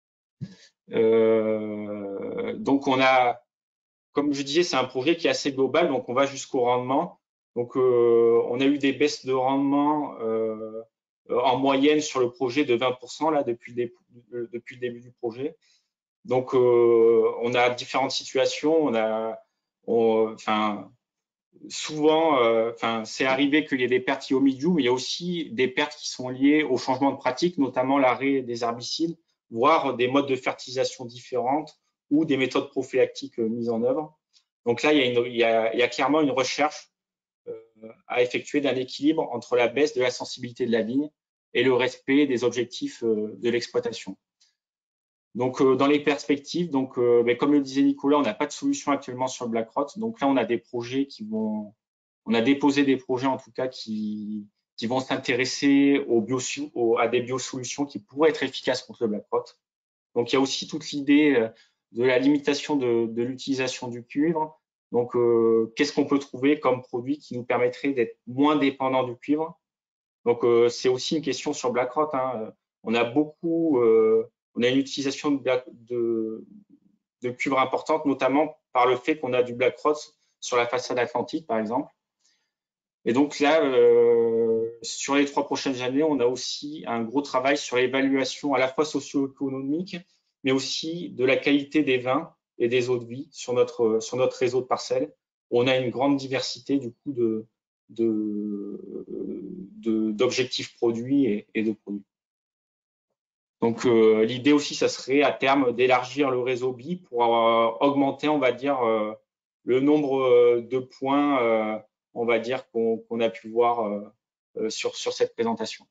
Euh, donc, on a, comme je disais, c'est un projet qui est assez global, donc on va jusqu'au rendement. Donc, euh, on a eu des baisses de rendement euh, en moyenne sur le projet de vingt pour cent là, depuis, le début, depuis le début du projet. Donc, euh, on a différentes situations. On a, on, enfin, souvent, euh, enfin, c'est arrivé qu'il y ait des pertes liées au midou, mais il y a aussi des pertes qui sont liées au changement de pratique, notamment l'arrêt des herbicides, voire des modes de fertilisation différentes ou des méthodes prophylactiques euh, mises en œuvre. Donc là, il y a, une, il y a, il y a clairement une recherche euh, à effectuer d'un équilibre entre la baisse de la sensibilité de la vigne et le respect des objectifs euh, de l'exploitation. Donc, euh, dans les perspectives, donc, euh, ben, comme le disait Nicolas, on n'a pas de solution actuellement sur le Black Rot. Donc là, on a des projets qui vont, on a déposé des projets en tout cas qui, qui vont s'intéresser aux bio, aux, à des biosolutions qui pourraient être efficaces contre le Black Rot. Donc, il y a aussi toute l'idée de la limitation de, de l'utilisation du cuivre. Donc, euh, qu'est-ce qu'on peut trouver comme produit qui nous permettrait d'être moins dépendant du cuivre? Donc, euh, c'est aussi une question sur Black Rot. Hein. On a beaucoup, euh, on a une utilisation de, black, de, de cuivre importante, notamment par le fait qu'on a du Black Rot sur la façade atlantique, par exemple. Et donc là, euh, sur les trois prochaines années, on a aussi un gros travail sur l'évaluation à la fois socio-économique, mais aussi de la qualité des vins et des eaux de vie sur notre, sur notre réseau de parcelles. On a une grande diversité du coup de, de, de, d'objectifs produits et, et de produits. Donc euh, l'idée aussi, ça serait à terme d'élargir le réseau B I pour euh, augmenter, on va dire, euh, le nombre de points, euh, on va dire, qu'on qu'on a pu voir euh, sur, sur cette présentation.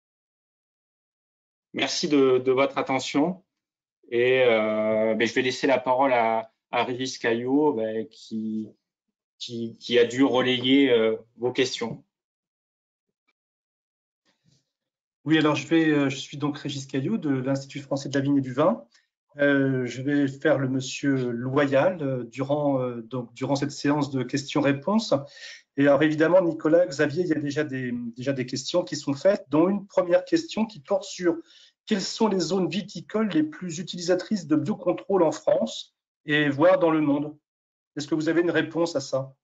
Merci de, de votre attention et euh, ben, je vais laisser la parole à, à Régis Caillot ben, qui, qui, qui a dû relayer euh, vos questions. Oui, alors je, vais, je suis donc Régis Caillot de l'Institut français de la vigne et du vin. Euh, je vais faire le monsieur loyal euh, durant, euh, donc, durant cette séance de questions-réponses. Et alors évidemment, Nicolas, Xavier, il y a déjà des, déjà des questions qui sont faites, dont une première question qui porte sur quelles sont les zones viticoles les plus utilisatrices de biocontrôle en France et voire dans le monde. Est-ce que vous avez une réponse à ça?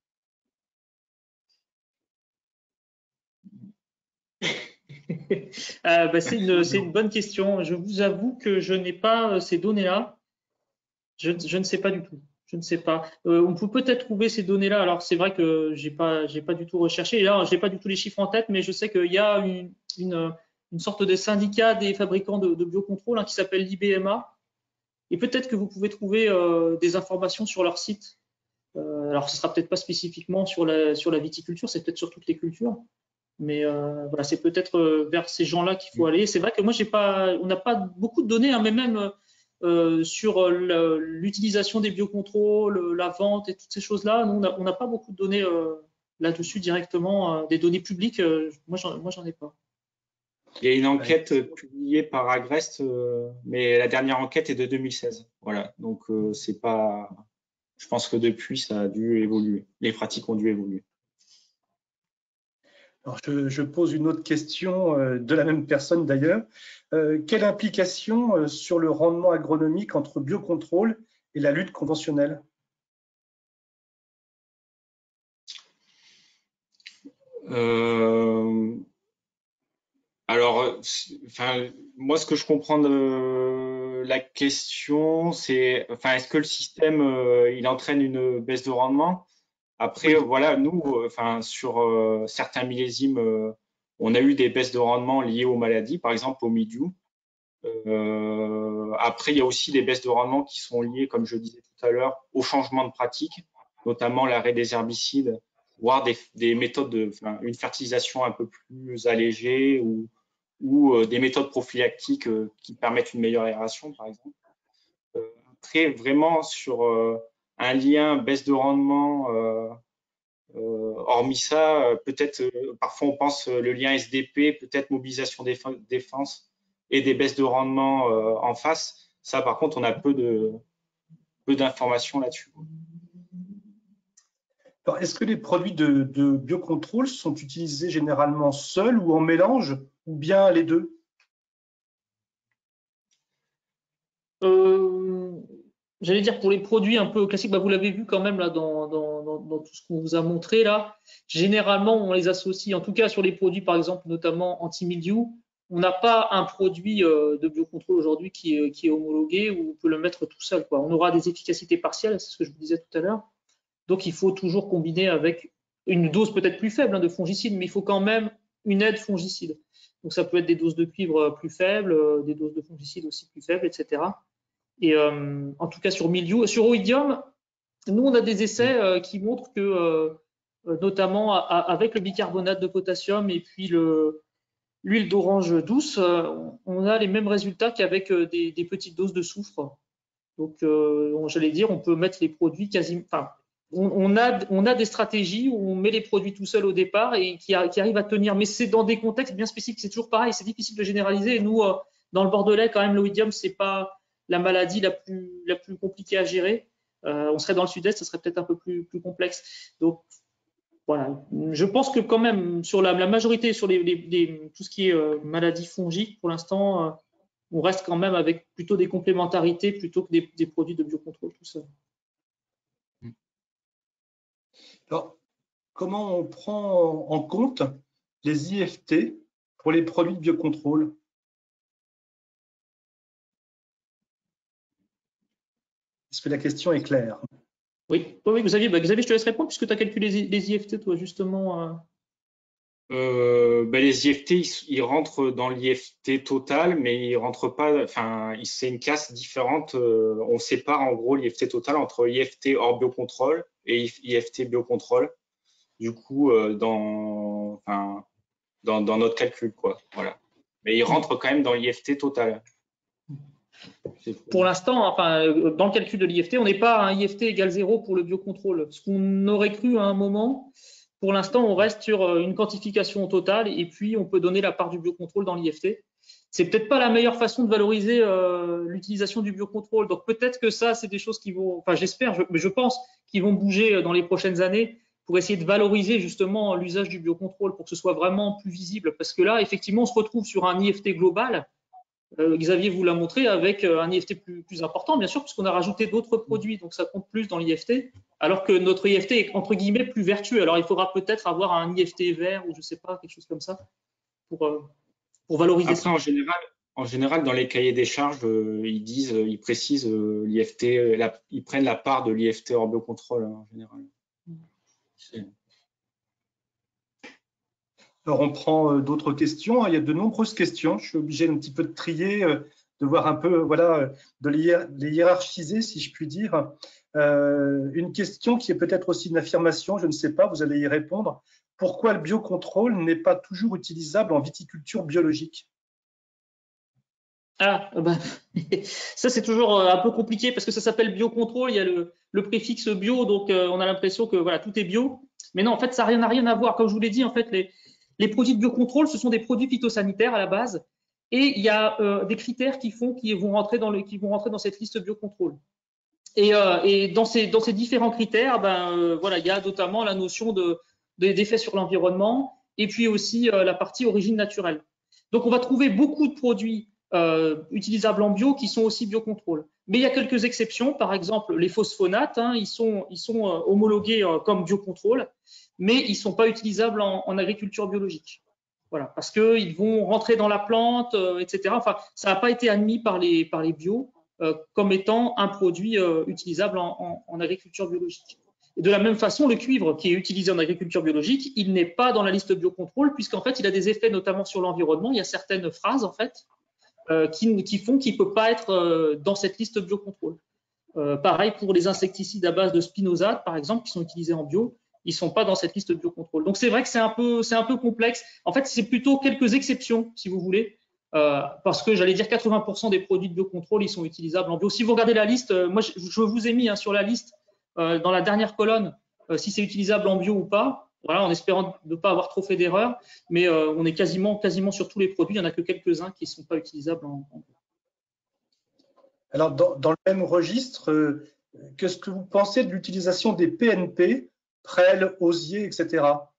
euh, bah, c'est une, c'est une bonne question. Je vous avoue que je n'ai pas ces données-là. Je, je ne sais pas du tout. Je ne sais pas. Euh, on peut peut-être trouver ces données-là. Alors c'est vrai que j'ai pas, j'ai pas du tout recherché. Et là, j'ai pas du tout les chiffres en tête, mais je sais qu'il y a une, une, une sorte de syndicat des fabricants de, de biocontrôle hein, qui s'appelle l'I B M A. Et peut-être que vous pouvez trouver euh, des informations sur leur site. Euh, alors ce sera peut-être pas spécifiquement sur la, sur la viticulture, c'est peut-être sur toutes les cultures. Mais euh, voilà, c'est peut-être euh, vers ces gens-là qu'il faut aller. C'est vrai que moi, j'ai pas, on n'a pas beaucoup de données, hein, mais même euh, sur l'utilisation des biocontrôles, la vente et toutes ces choses-là, nous, on n'a pas beaucoup de données euh, là-dessus directement, euh, des données publiques. Euh, moi, j'en ai pas. Il y a une enquête publiée par Agreste, euh, mais la dernière enquête est de deux mille seize. Voilà, donc euh, c'est pas. Je pense que depuis, ça a dû évoluer. Les pratiques ont dû évoluer. Alors, je, je pose une autre question euh, de la même personne d'ailleurs. Euh, quelle implication euh, sur le rendement agronomique entre biocontrôle et la lutte conventionnelle? euh, Alors, enfin, moi, ce que je comprends de la question, c'est, enfin, est-ce que le système, euh, il entraîne une baisse de rendement? Après, Oui. voilà, nous, euh, enfin, sur euh, certains millésimes, euh, on a eu des baisses de rendement liées aux maladies, par exemple au mildiou. Euh, après, il y a aussi des baisses de rendement qui sont liées, comme je disais tout à l'heure, au changement de pratique, notamment l'arrêt des herbicides, voire des, des méthodes de, enfin, une fertilisation un peu plus allégée ou, ou euh, des méthodes prophylactiques euh, qui permettent une meilleure aération, par exemple. Euh, après, vraiment sur euh, un lien baisse de rendement, euh, euh, hormis ça, euh, peut-être euh, parfois on pense euh, le lien S D P, peut-être mobilisation défense et des baisses de rendement euh, en face. Ça, par contre, on a peu de peu d'informations là-dessus. Est-ce que les produits de, de biocontrôle sont utilisés généralement seuls ou en mélange, ou bien les deux? euh, J'allais dire pour les produits un peu classiques, bah vous l'avez vu quand même là dans, dans, dans, dans tout ce qu'on vous a montré là. Généralement, on les associe, en tout cas sur les produits par exemple, notamment anti-mildiou, on n'a pas un produit euh, de biocontrôle aujourd'hui qui est, qui est homologué où on peut le mettre tout seul, quoi. On aura des efficacités partielles, c'est ce que je vous disais tout à l'heure. Donc il faut toujours combiner avec une dose peut-être plus faible hein, de fongicide, mais il faut quand même une aide fongicide. Donc ça peut être des doses de cuivre plus faibles, euh, des doses de fongicide aussi plus faibles, et cetera. Et euh, en tout cas sur mildiou, sur oïdium, nous on a des essais euh, qui montrent que, euh, notamment à, à, avec le bicarbonate de potassium et puis le, l'huile d'orange douce, euh, on a les mêmes résultats qu'avec euh, des, des petites doses de soufre. Donc, euh, j'allais dire, on peut mettre les produits quasiment. Enfin, on, on, a, on a des stratégies où on met les produits tout seul au départ et qui, a, qui arrivent à tenir. Mais c'est dans des contextes bien spécifiques. C'est toujours pareil. C'est difficile de généraliser. Et nous, euh, dans le Bordelais, quand même, l'oïdium, c'est pas la maladie la plus, la plus compliquée à gérer. Euh, on serait dans le sud-est, ce serait peut-être un peu plus, plus complexe. Donc, voilà. Je pense que quand même, sur la, la majorité, sur les, les, les, tout ce qui est euh, maladie fongique, pour l'instant, euh, on reste quand même avec plutôt des complémentarités plutôt que des, des produits de biocontrôle tout seul. Alors, comment on prend en compte les I F T pour les produits de biocontrôle? Est-ce que la question est claire? Oui, oui, Xavier, bah, Xavier, je te laisse répondre puisque tu as calculé les, les I F T, toi, justement. Euh... Euh, ben les I F T, ils, ils rentrent dans l'I F T total, mais ils rentrent pas. Enfin, c'est une classe différente. Euh, on sépare en gros l'I F T total entre I F T hors biocontrôle et I F T biocontrôle, du coup, euh, dans, enfin, dans, dans notre calcul, quoi. Voilà. Mais il rentre quand même dans l'I F T total. Pour l'instant, enfin, dans le calcul de l'I F T, on n'est pas à un I F T égale zéro pour le biocontrôle. Ce qu'on aurait cru à un moment, pour l'instant, on reste sur une quantification totale et puis on peut donner la part du biocontrôle dans l'I F T. C'est peut-être pas la meilleure façon de valoriser euh, l'utilisation du biocontrôle. Donc peut-être que ça, c'est des choses qui vont, enfin j'espère, je, mais je pense qu'ils vont bouger dans les prochaines années pour essayer de valoriser justement l'usage du biocontrôle pour que ce soit vraiment plus visible. Parce que là, effectivement, on se retrouve sur un I F T global. Euh, Xavier vous l'a montré avec un I F T plus, plus important, bien sûr, puisqu'on a rajouté d'autres produits, donc ça compte plus dans l'I F T, alors que notre I F T est entre guillemets plus vertueux. Alors il faudra peut-être avoir un I F T vert ou je sais pas, quelque chose comme ça, pour, euh, pour valoriser Après, ça. En général, en général, dans les cahiers des charges, euh, ils disent, ils précisent euh, l'I F T, la, ils prennent la part de l'I F T hors biocontrôle hein, en général. C'est... Alors, on prend euh, d'autres questions. Il y a de nombreuses questions. Je suis obligé un petit peu de trier, euh, de voir un peu, voilà, de les, les hiérarchiser, si je puis dire. Euh, une question qui est peut-être aussi une affirmation, je ne sais pas, vous allez y répondre. Pourquoi le biocontrôle n'est pas toujours utilisable en viticulture biologique? Ah, ben, ça c'est toujours un peu compliqué parce que ça s'appelle biocontrôle, il y a le, le préfixe bio, donc euh, on a l'impression que voilà, tout est bio. Mais non, en fait, ça n'a rien, rien à voir. Comme je vous l'ai dit, en fait, les, les produits de biocontrôle, ce sont des produits phytosanitaires à la base. Et il y a euh, des critères qui font qu'ils vont rentrer dans le, qui vont rentrer dans cette liste biocontrôle. Et, euh, et dans, ces, dans ces différents critères, ben, euh, voilà, il y a notamment la notion de, de, d'effet sur l'environnement et puis aussi euh, la partie origine naturelle. Donc, on va trouver beaucoup de produits euh, utilisables en bio qui sont aussi biocontrôle. Mais il y a quelques exceptions, par exemple les phosphonates, hein, ils sont, ils sont euh, homologués euh, comme biocontrôle, mais ils ne sont pas utilisables en, en agriculture biologique. Voilà, parce qu'ils vont rentrer dans la plante, euh, et cetera. Enfin, ça n'a pas été admis par les, par les bio euh, comme étant un produit euh, utilisable en, en, en agriculture biologique. Et de la même façon, le cuivre qui est utilisé en agriculture biologique, il n'est pas dans la liste biocontrôle puisqu'en fait, il a des effets notamment sur l'environnement. Il y a certaines phrases en fait euh, qui, qui font qu'il ne peut pas être euh, dans cette liste biocontrôle. Euh, pareil pour les insecticides à base de spinosade, par exemple, qui sont utilisés en bio, ils ne sont pas dans cette liste biocontrôle. Donc c'est vrai que c'est un peu, c'est un peu complexe. En fait, c'est plutôt quelques exceptions, si vous voulez, euh, parce que j'allais dire quatre-vingts pour cent des produits de biocontrôle, ils sont utilisables en bio. Si vous regardez la liste, euh, moi je, je vous ai mis hein, sur la liste, euh, dans la dernière colonne, euh, si c'est utilisable en bio ou pas. Voilà, en espérant ne pas avoir trop fait d'erreurs, mais euh, on est quasiment, quasiment sur tous les produits. Il n'y en a que quelques-uns qui ne sont pas utilisables en, en bio. Alors, dans, dans le même registre, euh, qu'est-ce que vous pensez de l'utilisation des P N P, prêles, osiers, et cetera?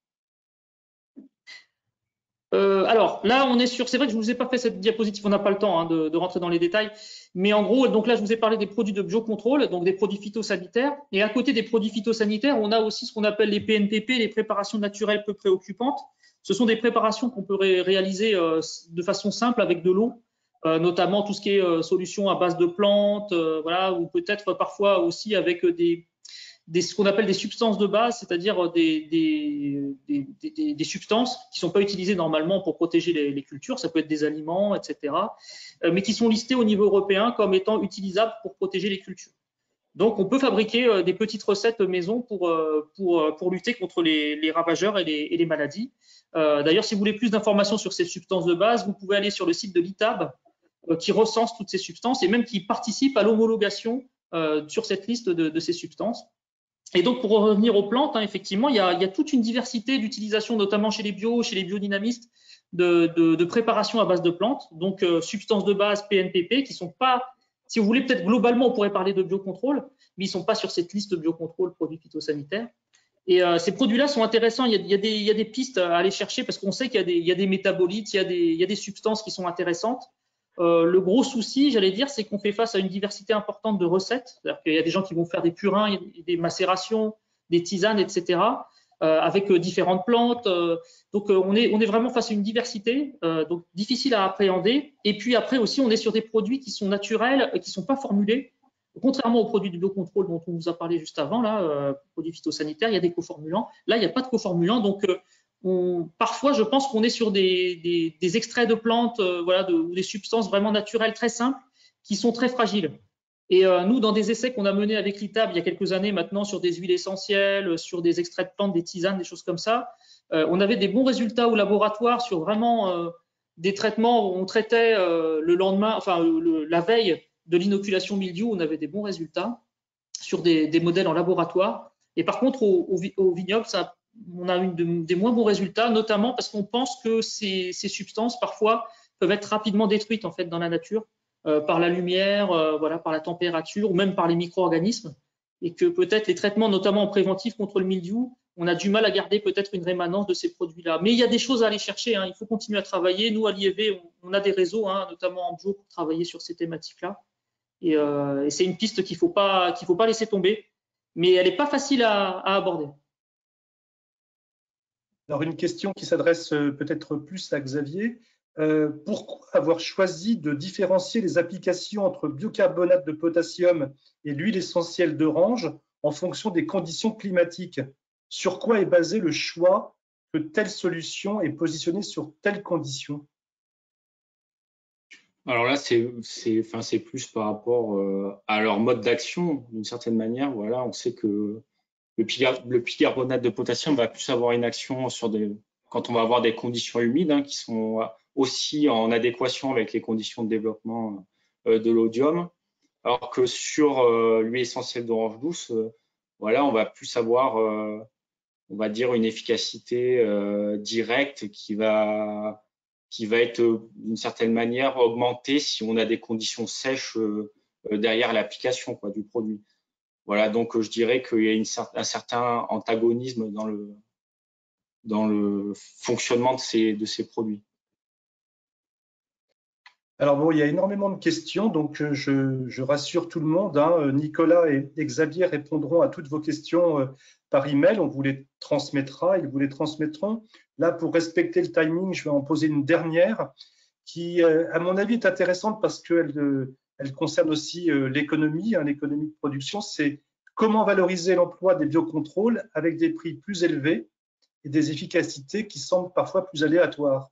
Euh, alors là, on est sur. C'est vrai que je ne vous ai pas fait cette diapositive, on n'a pas le temps hein, de, de rentrer dans les détails. Mais en gros, donc là, je vous ai parlé des produits de biocontrôle, donc des produits phytosanitaires. Et à côté des produits phytosanitaires, on a aussi ce qu'on appelle les P N P P, les préparations naturelles peu préoccupantes. Ce sont des préparations qu'on peut ré réaliser euh, de façon simple avec de l'eau, euh, notamment tout ce qui est euh, solution à base de plantes, euh, voilà, ou peut-être parfois aussi avec des Des, ce qu'on appelle des substances de base, c'est-à-dire des, des, des, des, des substances qui ne sont pas utilisées normalement pour protéger les, les cultures, ça peut être des aliments, et cetera, euh, mais qui sont listés au niveau européen comme étant utilisables pour protéger les cultures. Donc, on peut fabriquer euh, des petites recettes maison pour, euh, pour, pour lutter contre les, les ravageurs et les, et les maladies. Euh, D'ailleurs, si vous voulez plus d'informations sur ces substances de base, vous pouvez aller sur le site de l'I T A B euh, qui recense toutes ces substances et même qui participe à l'homologation euh, sur cette liste de, de ces substances. Et donc, pour revenir aux plantes, hein, effectivement, il y, a, il y a toute une diversité d'utilisation, notamment chez les bio, chez les biodynamistes, de, de, de préparation à base de plantes, donc euh, substances de base P N P P, qui ne sont pas, si vous voulez, peut-être globalement, on pourrait parler de biocontrôle, mais ils ne sont pas sur cette liste de biocontrôle produits phytosanitaires. Et euh, ces produits-là sont intéressants, il y, a, il, y a des, il y a des pistes à aller chercher parce qu'on sait qu'il y a des, il y a des métabolites, il y a des, il y a des substances qui sont intéressantes. Euh, le gros souci, j'allais dire, c'est qu'on fait face à une diversité importante de recettes. C'est-à-dire qu'il y a des gens qui vont faire des purins, des macérations, des tisanes, et cetera, euh, avec euh, différentes plantes. Euh, donc, euh, on, est, on est vraiment face à une diversité, euh, donc difficile à appréhender. Et puis après aussi, on est sur des produits qui sont naturels et qui ne sont pas formulés. Contrairement aux produits de biocontrôle dont on vous a parlé juste avant, là, euh, produits phytosanitaires, il y a des coformulants. Là, il n'y a pas de coformulants, donc euh, On, parfois, je pense qu'on est sur des, des, des extraits de plantes, euh, voilà, de, ou des substances vraiment naturelles très simples qui sont très fragiles. Et euh, nous, dans des essais qu'on a menés avec l'I T A B il y a quelques années maintenant sur des huiles essentielles, sur des extraits de plantes, des tisanes, des choses comme ça, euh, on avait des bons résultats au laboratoire sur vraiment euh, des traitements où on traitait euh, le lendemain, enfin le, la veille de l'inoculation mildiou, on avait des bons résultats sur des, des modèles en laboratoire. Et par contre, au, au, au vignoble, ça, on a eu de, des moins bons résultats, notamment parce qu'on pense que ces, ces substances, parfois, peuvent être rapidement détruites en fait, dans la nature, euh, par la lumière, euh, voilà, par la température, ou même par les micro-organismes. Et que peut-être les traitements, notamment en préventif contre le mildiou, on a du mal à garder peut-être une rémanence de ces produits-là. Mais il y a des choses à aller chercher, hein. Il faut continuer à travailler. Nous, à l'I E V, on, on a des réseaux, hein, notamment en bio, pour travailler sur ces thématiques-là. Et, euh, et c'est une piste qu'il ne faut pas, qu'il faut pas laisser tomber, mais elle n'est pas facile à, à aborder. Alors, une question qui s'adresse peut-être plus à Xavier. Euh, pourquoi avoir choisi de différencier les applications entre biocarbonate de potassium et l'huile essentielle d'orange en fonction des conditions climatiques? Sur quoi est basé le choix que telle solution est positionnée sur telle condition? Alors là, c'est enfin, c'est plus par rapport euh, à leur mode d'action, d'une certaine manière. Voilà, on sait que le, le bicarbonate de potassium va plus avoir une action sur des, quand on va avoir des conditions humides hein, qui sont aussi en adéquation avec les conditions de développement euh, de l'odium. Alors que sur euh, l'huile essentielle d'orange douce, euh, voilà, on va plus avoir, euh, on va dire, une efficacité euh, directe qui va, qui va être euh, d'une certaine manière augmentée si on a des conditions sèches euh, derrière l'application quoi, du produit. Voilà, donc je dirais qu'il y a une, un certain antagonisme dans le, dans le fonctionnement de ces, de ces produits. Alors bon, il y a énormément de questions, donc je, je rassure tout le monde. Hein, Nicolas et, et Xavier répondront à toutes vos questions euh, par email. On vous les transmettra, ils vous les transmettront. Là, pour respecter le timing, je vais en poser une dernière qui, euh, à mon avis, est intéressante parce qu'elle euh, elle concerne aussi euh, l'économie, hein, l'économie de production. C'est comment valoriser l'emploi des biocontrôles avec des prix plus élevés et des efficacités qui semblent parfois plus aléatoires.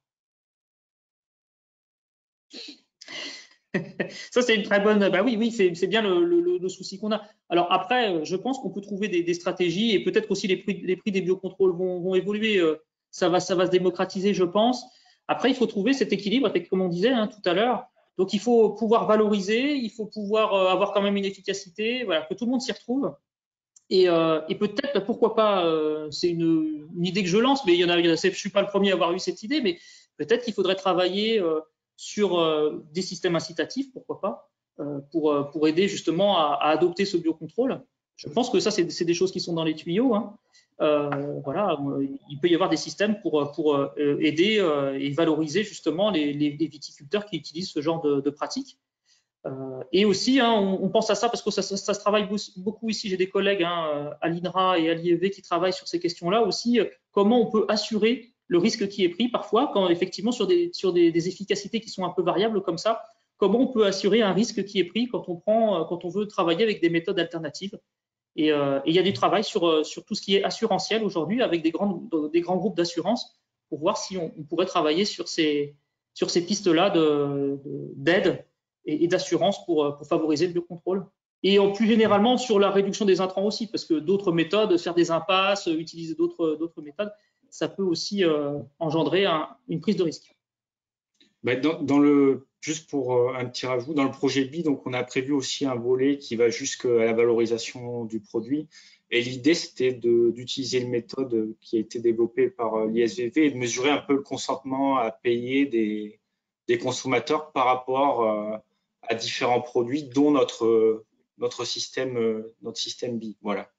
Ça, c'est une très bonne. Bah oui, oui, c'est bien le, le, le souci qu'on a. Alors après, je pense qu'on peut trouver des, des stratégies et peut-être aussi les prix, les prix des biocontrôles vont, vont évoluer. Ça va, ça va se démocratiser, je pense. Après, il faut trouver cet équilibre, comme on disait hein, tout à l'heure. Donc, il faut pouvoir valoriser, il faut pouvoir avoir quand même une efficacité, voilà, que tout le monde s'y retrouve. Et, euh, et peut-être, pourquoi pas, euh, c'est une, une idée que je lance, mais il y en a, je ne suis pas le premier à avoir eu cette idée, mais peut-être qu'il faudrait travailler euh, sur euh, des systèmes incitatifs, pourquoi pas, euh, pour, pour aider justement à, à adopter ce biocontrôle. Je pense que ça, c'est des choses qui sont dans les tuyaux. Hein. Euh, voilà, il peut y avoir des systèmes pour, pour euh, aider euh, et valoriser justement les, les, les viticulteurs qui utilisent ce genre de, de pratiques. Euh, et aussi, hein, on, on pense à ça parce que ça, ça, ça se travaille beaucoup ici. J'ai des collègues hein, à l'I N R A et à l'I E V qui travaillent sur ces questions-là aussi. Euh, comment on peut assurer le risque qui est pris parfois, quand effectivement sur, des, sur des, des efficacités qui sont un peu variables comme ça, comment on peut assurer un risque qui est pris quand on, prend, quand on veut travailler avec des méthodes alternatives. Et euh, il y a du travail sur, sur tout ce qui est assurantiel aujourd'hui avec des grands, des grands groupes d'assurance pour voir si on, on pourrait travailler sur ces, sur ces pistes-là d'aide de, de, et, et d'assurance pour, pour favoriser le biocontrôle. Et en plus généralement sur la réduction des intrants aussi, parce que d'autres méthodes, faire des impasses, utiliser d'autres méthodes, ça peut aussi euh, engendrer un, une prise de risque. Dans, dans le, juste pour euh, un petit rajout, dans le projet B I, donc on a prévu aussi un volet qui va jusqu'à la valorisation du produit. Et l'idée, c'était d'utiliser une méthode qui a été développée par l'I S V V et de mesurer un peu le consentement à payer des, des consommateurs par rapport euh, à différents produits, dont notre, notre, système, notre système B I. Voilà.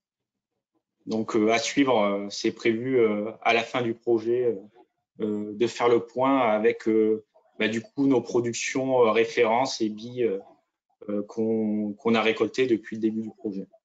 Donc, euh, à suivre, euh, c'est prévu euh, à la fin du projet euh, de faire le point avec euh, bah, du coup nos productions euh, références et billes euh, qu'on qu'on a récoltées depuis le début du projet.